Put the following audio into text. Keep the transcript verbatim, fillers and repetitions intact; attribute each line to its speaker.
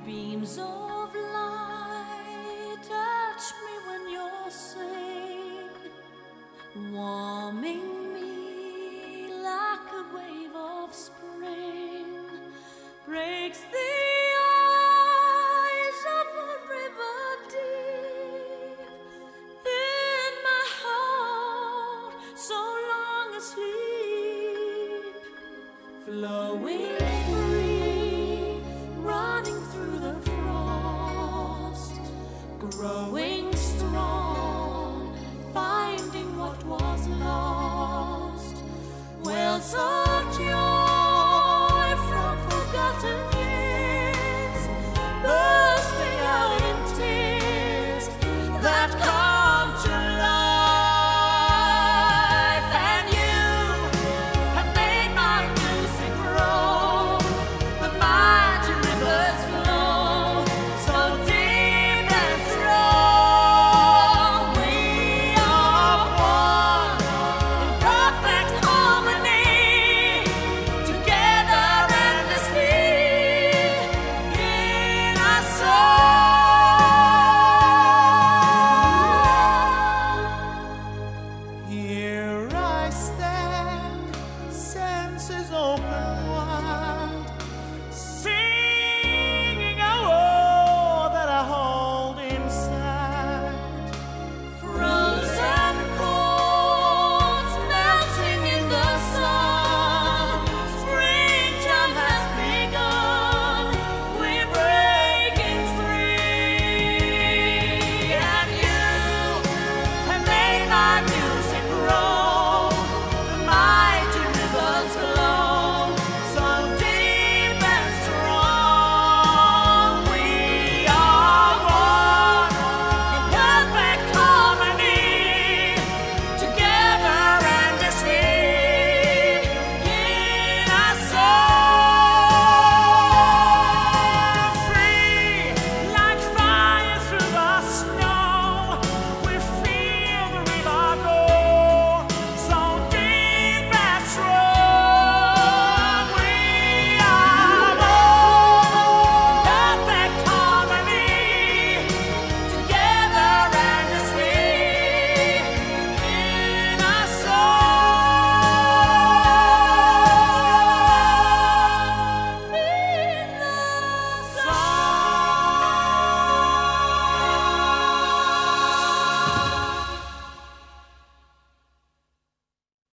Speaker 1: Beams of light touch me when you're sing, warming me like a wave of spring, breaks the eyes of a river deep in my heart, so long asleep, flowing free, running through the frost, growing strong, finding what was lost, wells of joy from forgotten years, bursting out in tears that come to life. And you have made my music grow, the mighty rivers flow, so deep and strong. We are one in perfect harmony, together endlessly in our soul.
Speaker 2: Here I stand, senses open